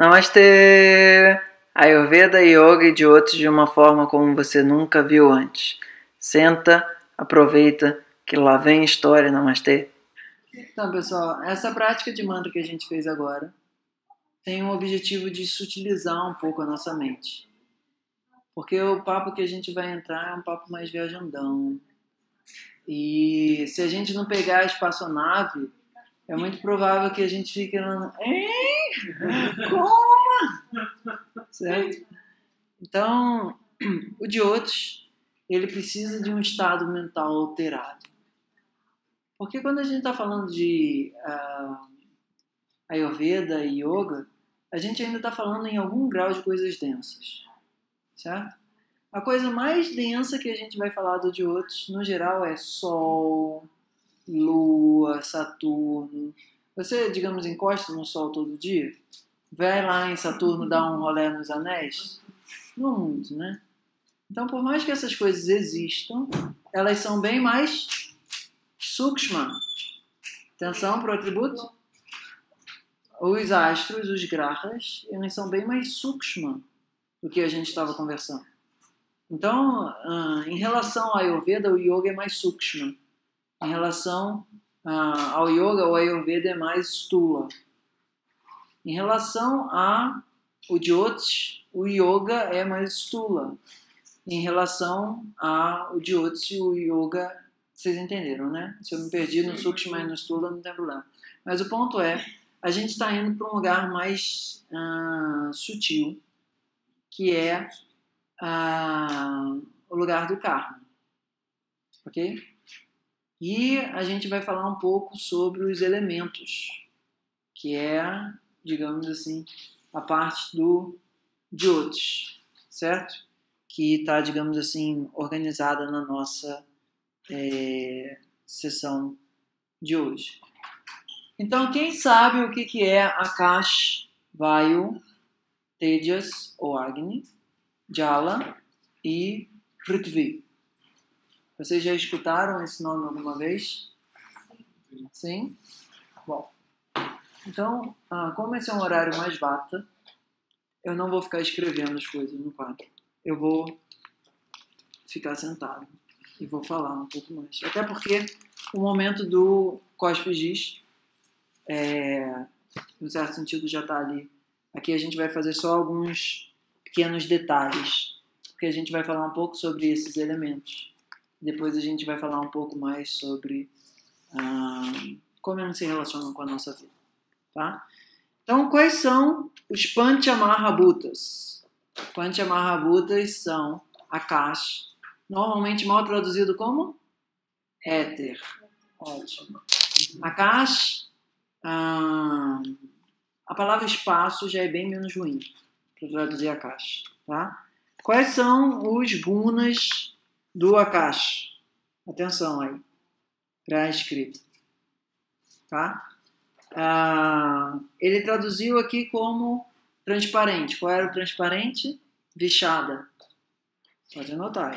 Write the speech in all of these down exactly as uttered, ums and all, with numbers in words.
Namastê! Ayurveda, Yoga e de outros de uma forma como você nunca viu antes. Senta, aproveita, que lá vem história. Namastê! Então, pessoal, essa prática de mantra que a gente fez agora tem o objetivo de sutilizar um pouco a nossa mente. Porque o papo que a gente vai entrar é um papo mais viajandão. E se a gente não pegar a espaçonave, é muito provável que a gente fique lá... Como? Certo? Então, o Jyotish, ele precisa de um estado mental alterado. Porque quando a gente está falando de uh, Ayurveda e Yoga, a gente ainda está falando em algum grau de coisas densas. Certo? A coisa mais densa que a gente vai falar do Jyotish, no geral, é Sol, Lua, Saturno. Você, digamos, encosta no Sol todo dia? Vai lá em Saturno dar um rolê nos anéis? Não muito, né? Então, por mais que essas coisas existam, elas são bem mais sukshma. Atenção para o atributo. Os astros, os grahas, eles são bem mais sukshma do que a gente estava conversando. Então, em relação ao Ayurveda, o Yoga é mais sukshma. Em relação ao Yoga, o Ayurveda é mais stula. Em relação ao Jyotish, o Yoga é mais stula. Em relação ao Jyotish, o Yoga... Vocês entenderam, né? Se eu me perdi no sukshma e no stula, não tem problema. Mas o ponto é, a gente está indo para um lugar mais uh, sutil, que é uh, o lugar do karma. Ok? E a gente vai falar um pouco sobre os elementos, que é, digamos assim, a parte do Jyotish, certo? Que está, digamos assim, organizada na nossa é, sessão de hoje. Então, quem sabe o que, que é Akash, Vayu, Tejas ou Agni, Jala e Prithvi? Vocês já escutaram esse nome alguma vez? Sim? Bom. Então, como esse é um horário mais vata, eu não vou ficar escrevendo as coisas no quadro. Eu vou ficar sentado e vou falar um pouco mais. Até porque o momento do Cospe Giz, é, em certo sentido, já está ali. Aqui a gente vai fazer só alguns pequenos detalhes, porque a gente vai falar um pouco sobre esses elementos. Depois a gente vai falar um pouco mais sobre ah, como eles se relacionam com a nossa vida. Tá? Então, quais são os Panchamahabhutas? Panchamahabhutas são Akash, normalmente mal traduzido como éter. Ótimo. Akash, ah, a palavra espaço já é bem menos ruim para traduzir Akash. Tá? Quais são os gunas do Akash? Atenção aí para a escrita. Tá? Ah, ele traduziu aqui como transparente. Qual era o transparente? Vishada. Pode anotar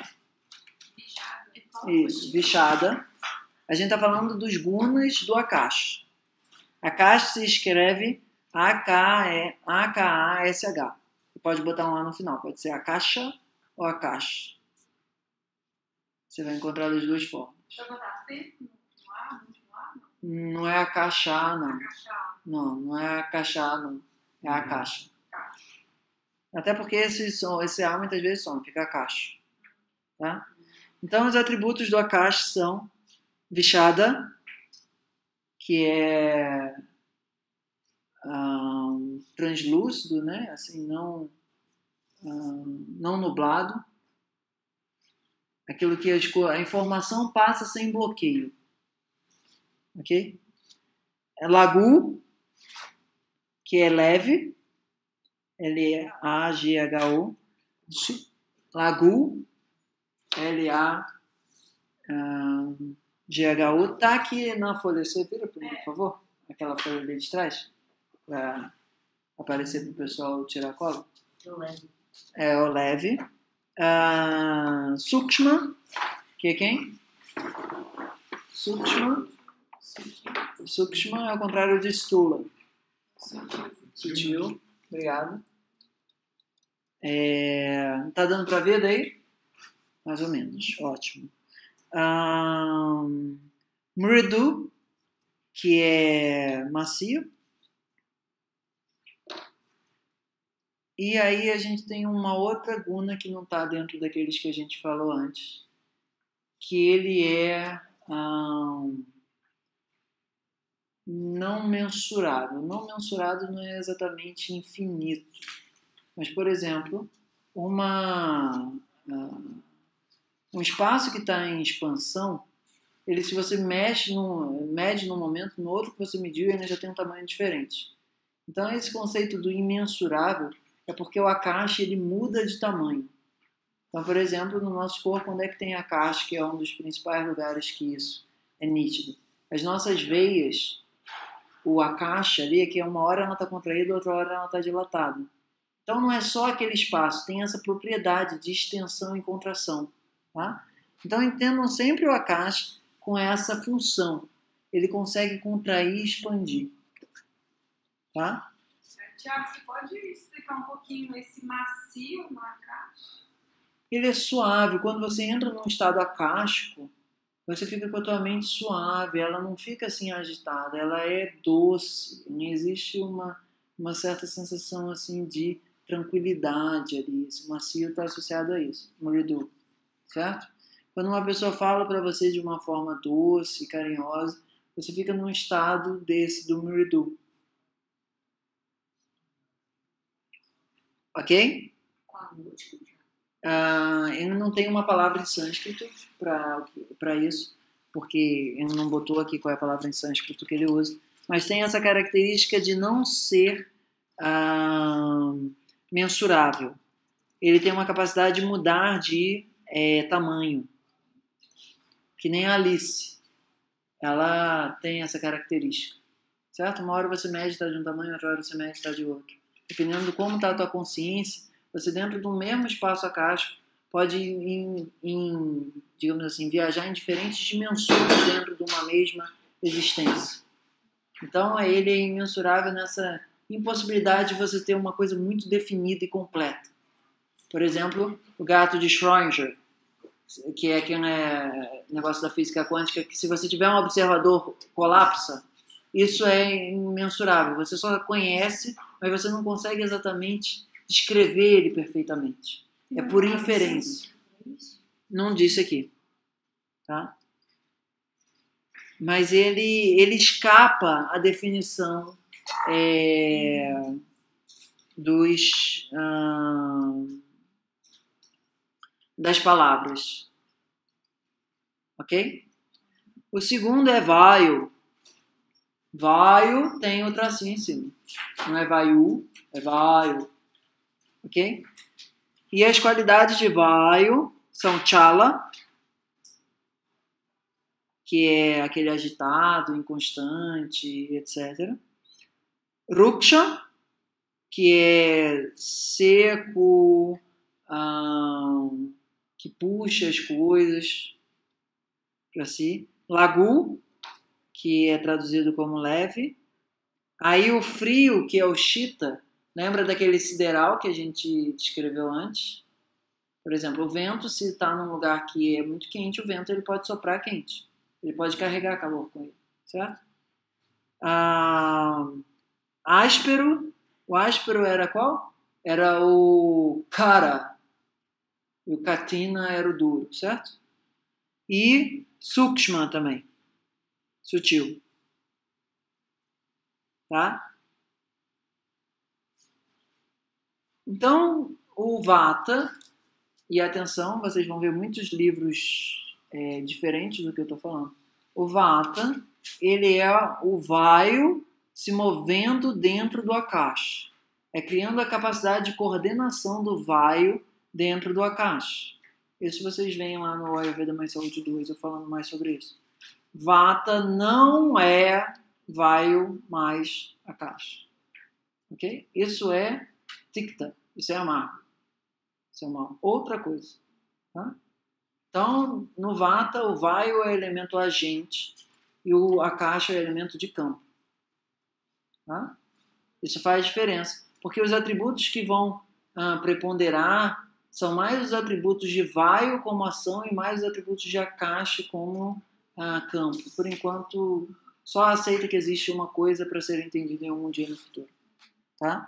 aí. Isso, Vishada. A gente está falando dos gunas do Akash. Akash se escreve A K A S H. Você pode botar um A no final. Pode ser Akasha ou Akash. Você vai encontrar das duas formas. Deixa eu botar C no A, no A, não? Não é Akasha, não. Não, não é Akasha, não. É Akasha. Até porque esse, som, esse A muitas vezes som, fica Akash. Tá? Então, os atributos do Akash são Vishada, que é um, translúcido, né? Assim, não, um, não nublado. Aquilo que a, a informação passa sem bloqueio. Ok? É Lagu, que é leve. L A G H O. Lagu, L A G H O. Tá aqui na folha. Você vira para mim, por favor? Aquela folha ali de trás. Para aparecer para o pessoal tirar a cola. É o leve. Uh, Sukshma, que é quem? Sukshma. Sukshma é o contrário de Stula. Sutil. Obrigado. É, tá dando para ver daí? Mais ou menos. Ótimo. Um, Mridu, que é macio. E aí a gente tem uma outra guna que não está dentro daqueles que a gente falou antes, que ele é um, não mensurável. Não mensurado não é exatamente infinito, mas, por exemplo, uma, uh, um espaço que está em expansão, ele, se você mexe num, mede num momento, no outro que você mediu, ele já tem um tamanho diferente. Então, esse conceito do imensurável é porque o Akash ele muda de tamanho. Então, por exemplo, no nosso corpo, onde é que tem Akash, que é um dos principais lugares que isso é nítido? As nossas veias, o Akash ali, que uma hora ela está contraída, outra hora ela está dilatada. Então, não é só aquele espaço, tem essa propriedade de extensão e contração. Tá? Então, entendam sempre o Akash com essa função. Ele consegue contrair e expandir. Tá? Tiago, você pode explicar um pouquinho esse macio no Akash? Ele é suave. Quando você entra num estado acástico, você fica com a tua mente suave. Ela não fica assim agitada. Ela é doce. Não existe uma, uma certa sensação assim de tranquilidade ali. Esse macio está associado a isso. Mridu. Certo? Quando uma pessoa fala para você de uma forma doce, carinhosa, você fica num estado desse do Mridu. Ok? Uh, ele não tem uma palavra em sânscrito para isso, porque ele não botou aqui qual é a palavra em sânscrito que ele usa, mas tem essa característica de não ser uh, mensurável. Ele tem uma capacidade de mudar de é, tamanho, que nem a Alice. Ela tem essa característica, certo? Uma hora você mede está de um tamanho, outra hora você mede está de outro. Dependendo de como está a tua consciência, você dentro do mesmo espaço acástico pode, em, em, digamos assim, viajar em diferentes dimensões dentro de uma mesma existência. Então, ele é imensurável nessa impossibilidade de você ter uma coisa muito definida e completa. Por exemplo, o gato de Schrödinger, que é aquele negócio da física quântica, que se você tiver um observador colapsa, isso é imensurável. Você só conhece, mas você não consegue exatamente descrever ele perfeitamente. É por inferência. Não disse aqui. Tá? Mas ele, ele escapa à definição é, dos, hum, das palavras. Ok? O segundo é vaio. Vaio tem o tracinho em cima. Não é vaiu, é vaio. Ok? E as qualidades de vaio são chala, que é aquele agitado, inconstante, etcétera. Ruksha, que é seco, hum, que puxa as coisas para si. Lagu, que é traduzido como leve. Aí o frio, que é o Shita, lembra daquele sideral que a gente descreveu antes? Por exemplo, o vento, se está num lugar que é muito quente, o vento ele pode soprar quente. Ele pode carregar calor com ele, certo? Ah, áspero, o áspero era qual? Era o Kara, e o Katina era o duro, certo? E Sukshma também. Sutil. Tá? Então, o Vata, e atenção, vocês vão ver muitos livros é, diferentes do que eu estou falando. O Vata, ele é o vaio se movendo dentro do Akash. É criando a capacidade de coordenação do vaio dentro do Akash. Isso vocês veem lá no Ayurveda Mais Saúde dois, eu falando mais sobre isso. Vata não é vaio mais Akash. Ok? Isso é Tikta. Isso é amargo. Isso é uma outra coisa. Tá? Então, no Vata, o vaio é elemento agente e o Akasha é elemento de campo. Tá? Isso faz diferença. porque os atributos que vão ah, preponderar são mais os atributos de Vayu como ação e mais os atributos de Akash como ah, campo. Por enquanto, só aceita que existe uma coisa para ser entendida em algum dia no futuro. Tá?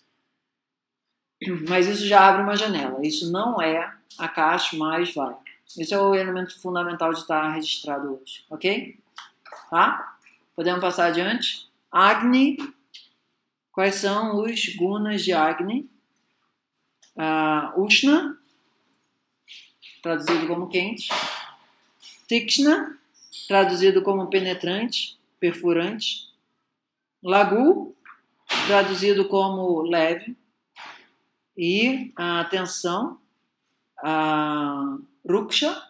Mas isso já abre uma janela. Isso não é Akash mais Vayu. Esse é o elemento fundamental de estar registrado hoje. Ok? Tá? Podemos passar adiante. Agni. Quais são os gunas de Agni? Uh, Ushna, traduzido como quente. Tikshna, traduzido como penetrante, perfurante. Lagu, traduzido como leve. E a uh, tensão. Uh, Ruksha.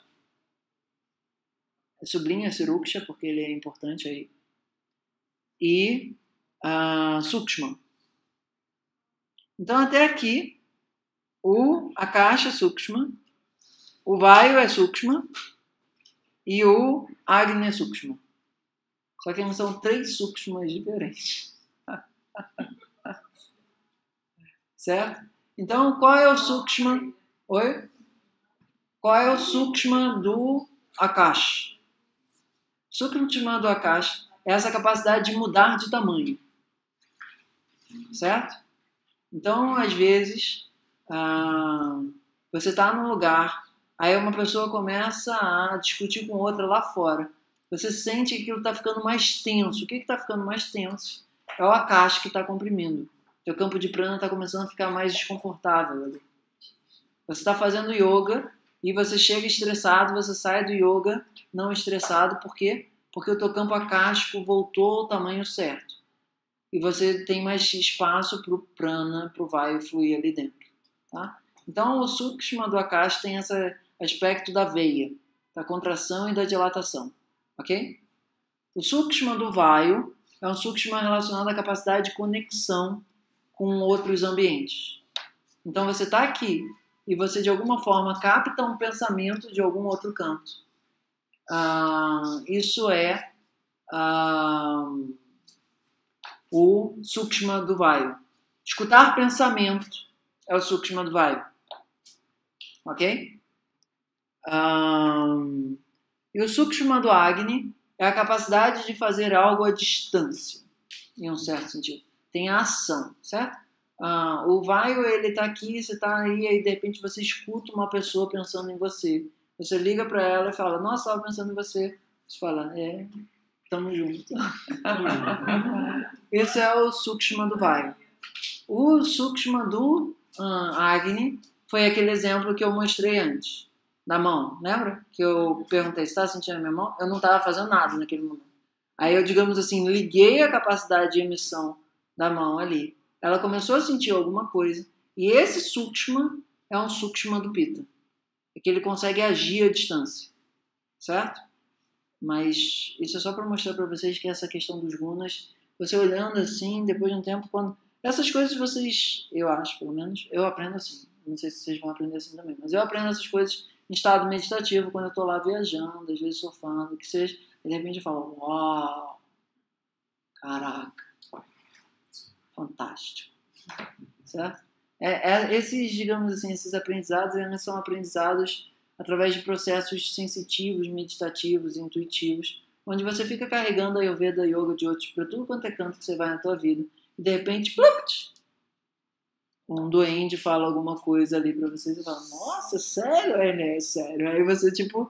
Sublinha esse Ruksha porque ele é importante aí. E uh, Sukshma. Então, até aqui, o Akasha é Sukshma, o Vayu é Sukshma e o Agni é Sukshma. Só que não são três Sukshmas diferentes. Certo? Então, qual é o Sukshma? Oi? Qual é o Sukshma do Akasha? O Sukshma do Akasha é essa capacidade de mudar de tamanho. Certo? Então, às vezes, ah, você está num lugar, aí uma pessoa começa a discutir com outra lá fora. Você sente que aquilo está ficando mais tenso. O que está ficando mais tenso? É o Akasha que está comprimindo. Seu campo de prana está começando a ficar mais desconfortável ali. Você está fazendo yoga e você chega estressado, você sai do yoga não estressado. Por quê? Porque o teu campo akáshico voltou ao tamanho certo. E você tem mais espaço para o prana, para o vayu fluir ali dentro. Tá? Então, o Sukshma do Akasha tem esse aspecto da veia, da contração e da dilatação. Ok? O Sukshma do Vayu é um Sukshma relacionado à capacidade de conexão com outros ambientes. Então, você está aqui e você, de alguma forma, capta um pensamento de algum outro canto. Ah, isso é... Ah, o Sukshma do Vayu. Escutar pensamento é o Sukshma do Vayu. Ok? Um, e o Sukshma do Agni é a capacidade de fazer algo à distância, em um certo sentido. Tem a ação, certo? Uh, o Vayu, ele está aqui, você está aí, e de repente você escuta uma pessoa pensando em você. Você liga para ela e fala, nossa, estava pensando em você. Você fala, é... Tamo junto. Esse é o Sukshma do Vayu. O Sukshma do uh, Agni foi aquele exemplo que eu mostrei antes, da mão. Lembra? Que eu perguntei, você está sentindo a minha mão? Eu não estava fazendo nada naquele momento. Aí eu, digamos assim, liguei a capacidade de emissão da mão ali. Ela começou a sentir alguma coisa. E esse Sukshma é um Sukshma do Pitta. É que ele consegue agir à distância. Certo? Mas isso é só para mostrar para vocês que essa questão dos gunas, você olhando assim, depois de um tempo, quando... Essas coisas vocês, eu acho, pelo menos, eu aprendo assim. Não sei se vocês vão aprender assim também, mas eu aprendo essas coisas em estado meditativo, quando eu estou lá viajando, às vezes surfando, que seja, e de repente eu falo, uau, caraca, fantástico. Certo? É, é, esses, digamos assim, esses aprendizados, eles são aprendizados através de processos sensitivos, meditativos, intuitivos, onde você fica carregando a Ayurveda Yoga de outros para tudo quanto é canto que você vai na tua vida. E de repente, plupt, um duende fala alguma coisa ali para vocês e fala, nossa, sério? É, né? É sério. Aí você, tipo,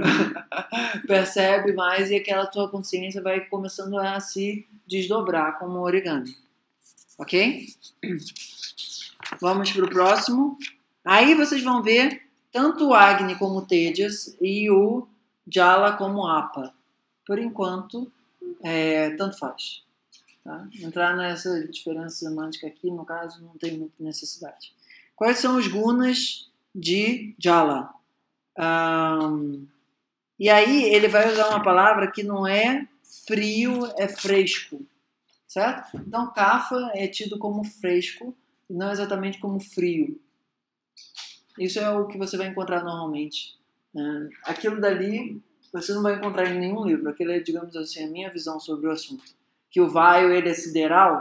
percebe mais e aquela tua consciência vai começando a se desdobrar como um origami. Ok? Vamos para o próximo. Aí vocês vão ver tanto o Agni como o Tejas e o Jala como o Apa. Por enquanto, é, tanto faz. Tá? Entrar nessa diferença semântica aqui, no caso, não tem muita necessidade. Quais são os gunas de Jala? Um, e aí ele vai usar uma palavra que não é frio, é fresco. Certo? Então, Kapha é tido como fresco e não exatamente como frio. Isso é o que você vai encontrar normalmente. Aquilo dali você não vai encontrar em nenhum livro. Aquilo é, digamos assim, a minha visão sobre o assunto. Que o Vayu, ele é sideral,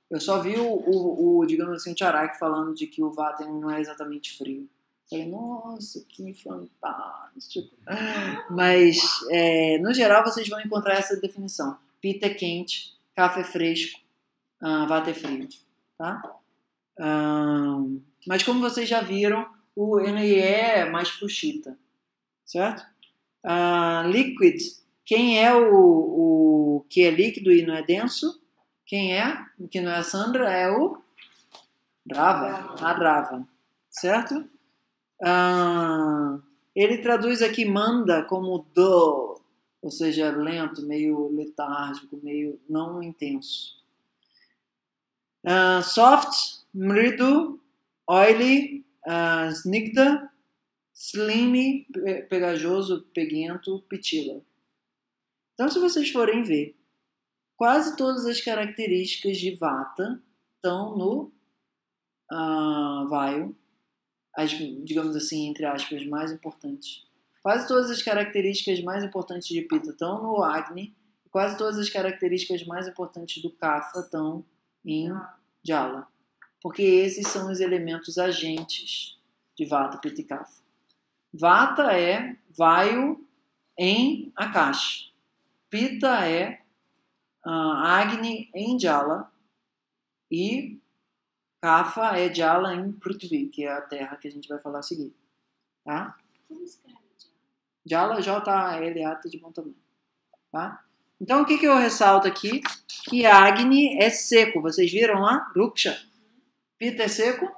Eu só vi o, o, o digamos assim, o Charak falando de que o Vata não é exatamente frio. Falei, nossa, que fantástico. Mas, é, no geral, vocês vão encontrar essa definição. Pitta é quente, Kapha é fresco, uh, Vata é frio. Tá? Uh, mas como vocês já viram, o N I E é mais pro Chitta. Certo? Uh, liquid, quem é o, o que é líquido e não é denso? Quem é? O que não é a Sandra é o Drava, a Drava. Certo? Ah, ele traduz aqui manda como dull, ou seja, lento, meio letárgico, meio não intenso. Ah, soft, mridu, oily, ah, snigdha, slimy, pegajoso, peguento, pitila. Então, se vocês forem ver, quase todas as características de Vata estão no ah, Vayu. As, digamos assim, entre aspas, mais importantes. Quase todas as características mais importantes de Pitta estão no Agni, e quase todas as características mais importantes do Kapha estão em Jala. Porque esses são os elementos agentes de Vata, Pitta e Kapha. Vata é Vayu em Akash. Pitta é uh, Agni em Jala. E Kapha é Jala em Prithvi, que é a terra que a gente vai falar a seguir. Tá? Como escreve Jala? J A L A T de bom tamanho. Tá? Então, o que, que eu ressalto aqui? Que Agni é seco. Vocês viram lá? Ruksha. Pitta é seco?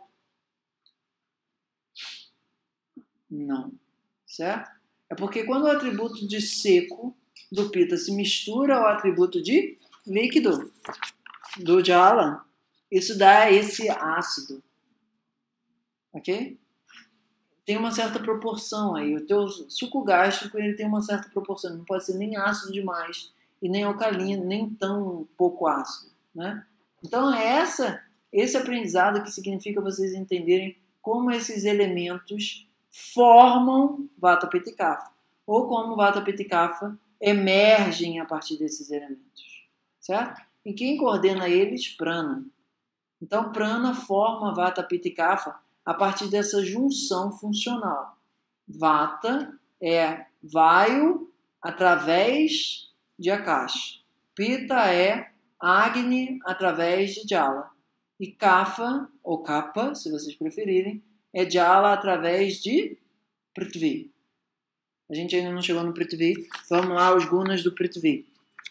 Não. Certo? É porque quando o atributo de seco do Pitta se mistura ao atributo de líquido do Jala, isso dá esse ácido. Ok? Tem uma certa proporção aí. O teu suco gástrico ele tem uma certa proporção. Não pode ser nem ácido demais e nem alcalino, nem tão pouco ácido. Né? Então é essa, esse aprendizado que significa vocês entenderem como esses elementos formam Vata, Pitta e Kapha. Ou como Vata, Pitta e Kapha emergem a partir desses elementos. Certo? E quem coordena eles? Prana. Então, Prana forma Vata, Pitta e Kapha a partir dessa junção funcional. Vata é Vayu através de Akash. Pitta é Agni através de Jala. E Kapha, ou Kapha, se vocês preferirem, é Jala através de Prithvi. A gente ainda não chegou no Prithvi. Vamos lá, os gunas do Prithvi.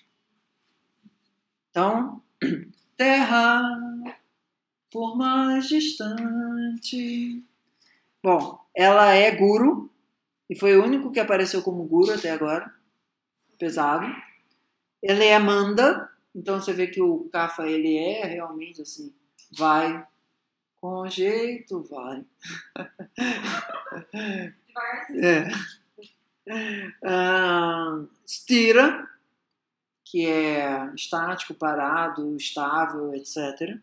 Então, terra... por mais distante. Bom, ela é guru, e foi o único que apareceu como guru até agora. Pesado. Ele é manda, então você vê que o Kapha, ele é realmente assim, vai, com jeito, vai. É. Uh, stira, que é estático, parado, estável, etcétera.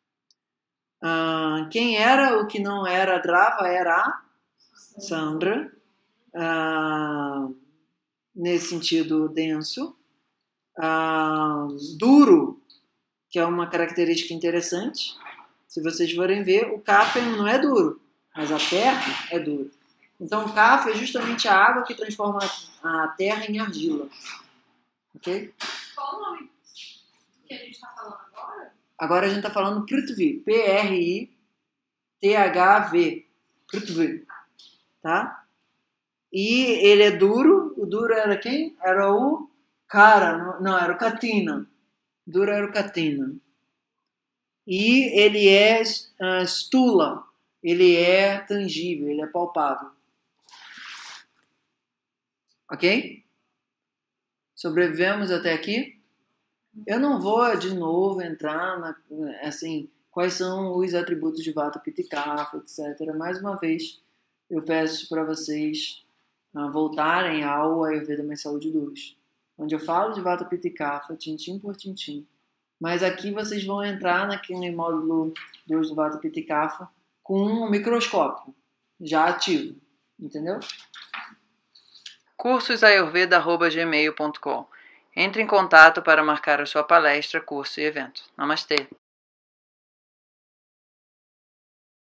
Uh, quem era o que não era Drava era a Sandra, uh, nesse sentido denso. Uh, duro, que é uma característica interessante. Se vocês forem ver, o Kapha não é duro, mas a terra é dura. Então o Kapha é justamente a água que transforma a terra em argila. Ok? Qual o nome que a gente está falando agora? Agora a gente está falando Prithvi, P R I T H V, Prithvi, tá? E ele é duro, o duro era quem? Era o Kara, não, era o Katina, duro era o Katina. E ele é uh, stula, ele é tangível, ele é palpável. Ok? Sobrevivemos até aqui? Eu não vou de novo entrar na, assim, quais são os atributos de Vata, Pitta e Kapha, etcétera. Mais uma vez, eu peço para vocês uh, voltarem ao Ayurveda Mais Saúde dois, onde eu falo de Vata, Pitta e Kapha, tintim por tintim. Mas aqui vocês vão entrar naquele módulo dois do Vata, Pitta e Kapha com um microscópio já ativo, entendeu? cursos ayurveda arroba gmail ponto com. Entre em contato para marcar a sua palestra, curso e evento. Namastê!